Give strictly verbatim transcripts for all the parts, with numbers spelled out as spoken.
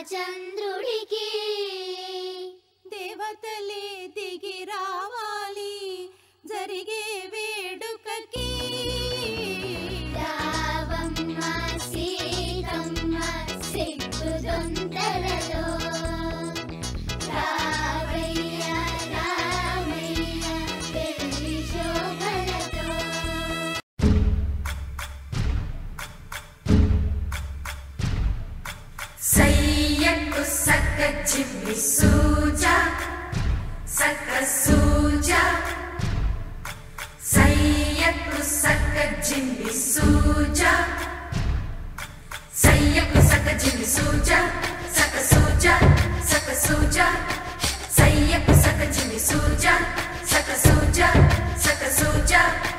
రామచంద్రుడికి దేవతలే దిగి రావాలి జరిగే వేడుకకి రావమ్మ సీతమ్మ సిగ్గుదొంతరలో రావయ్య రామయ్య పెళ్లి శోభలతో సయ్యకు సక్క చిమ్మి సూజా సక్క సూజా సయ్యకు సక్క జిమ్మి సూజా సయ్యకు సక్క జిమ్మి సూజా సక్క సూజా సక్క సూజా సయ్యకు సక్క జిమ్మి సూజా సక్క సూజా సక్క సూజా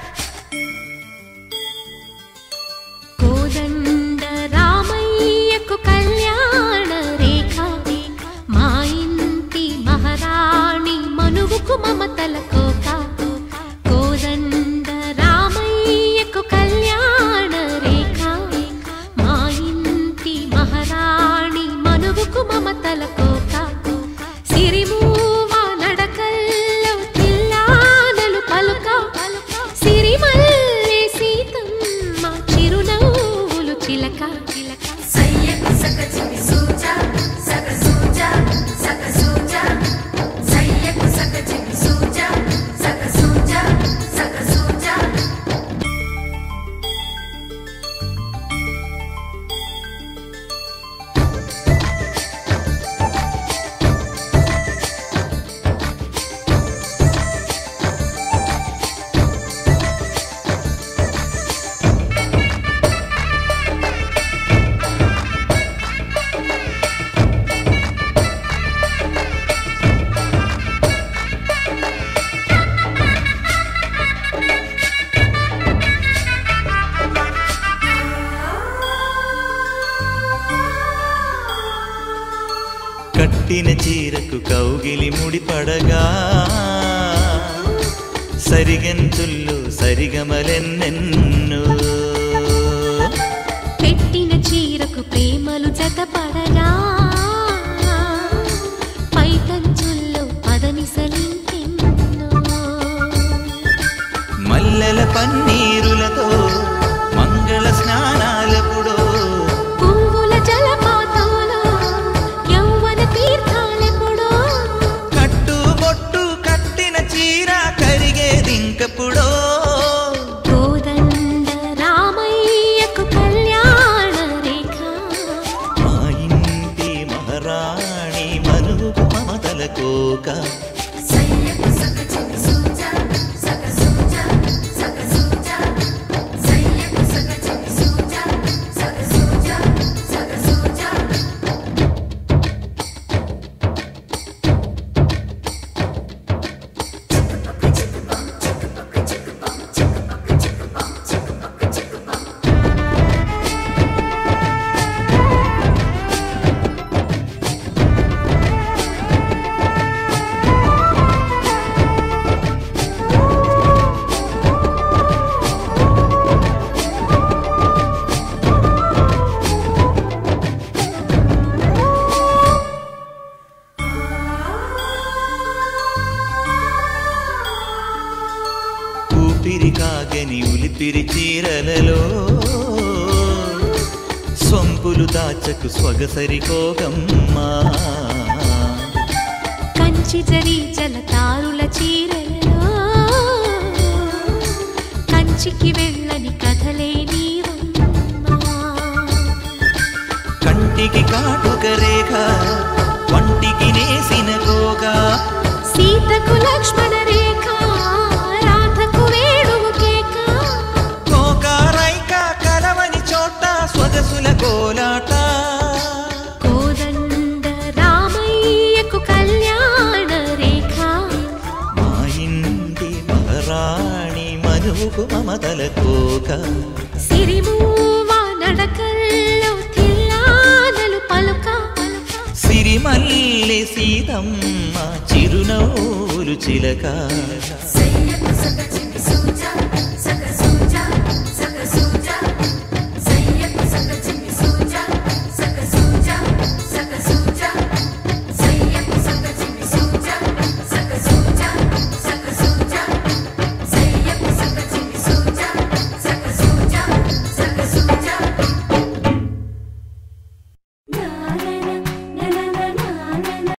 కోదండ రామయ్యకు కళ్యాణ రేఖ మా ఇంటి మహారాణి మనువుకు మమతల కోక కోదండ రామయ్యకు కళ్యాణ రేఖ మా ఇంటి మహారాణి మనువుకు మమతల కోక సిరిమూవ నడకల్లో తిల్లానలు పలుక సిరిమల్లె సీతమ్మ చిరునవ్వులు చిలక సయ్యకు సక్క జిమ్మి సూజా సక్క సూజా సక్క సూజా సయ్యకు సక్క జిమ్మి సూజా సక్క సూజా సక్క సూజా కట్టిన చీరకు కౌగిలి ముడిపడగా సరిగెంతుల్లో సరిగమలెన్నెన్నో పెట్టిన చీరకు ప్రేమలు జతపడగా పైటంచుల్లో పదనిసలింకెన్నో మల్లెల పన్నీరులతో మంగళ స్నానాలెప్పుడో పువ్వుల జలపాతంలో యౌవన తీర్థాలెప్పుడో కట్టు బొట్టు కట్టిన చీర కరిగేదింకప్పుడో కోదండ రామయ్యకు కళ్యాణ రేఖ మా ఇంటి మహారాణి మనువుకు మమతల కోక సయ్యకు సక్క జిమ్మి సూజా సక్క సూజా సక్క సూజా సయ్యకు సక్క జిమ్మి సూజా సక్క సూజా సక్క సూజా ఊపిరి కాగని ఉలిపిరి చీరలలో సొంపులు దాచకు స్వగసరి కోగమ్మా కంచి జరి జలతారుల చీరలలో కంచికి వెళ్ళని కథలే నీవమ్మా కంటికి కాటుక రేఖ వంటికి నేసిన కోగా సీతకు లక్ష్మణ రేఖ రాధకు వేణువు కేక కోకారైక కలవని చోట స్వగసుల కోలాట కోదండ రామయ్యకు కళ్యాణ రేఖ మా ఇంటి మహారాణి మనువుకు మమతల కోక సిరిమూవ నడకల్లో తిల్లానలు పలుక సిరిమల్లె సీతమ్మ చిరునవ్వులు చిలక సయ్యకు సక్క జిమ్మి